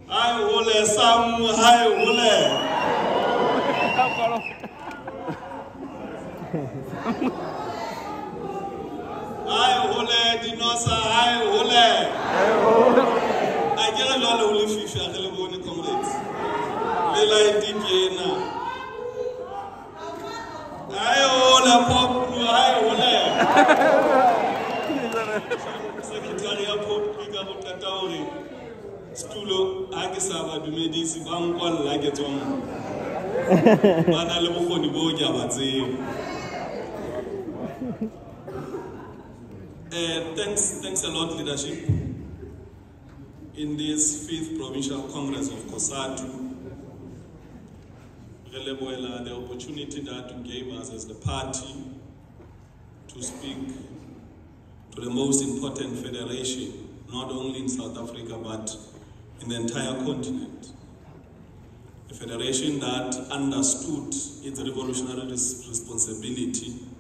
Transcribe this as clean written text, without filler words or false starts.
Hai hole, Samu, hai hole. Hai hole, Dinosa, hai hole. I get a lot of holy fish, I really want to comrades. Lila Indiana. Hai hole, Pop, hai hole. Secretary of Pop, Liga Mutatauri. Stulo akisaba dumedisi bangkwala like tsoma bana le bokgoni bo ja batseng. Thanks a lot, leadership, in this 5th Provincial Congress of COSATU. The opportunity that you gave us as the party to speak to the most important federation, not only in South Africa but in the entire continent. A federation that understood its revolutionary responsibility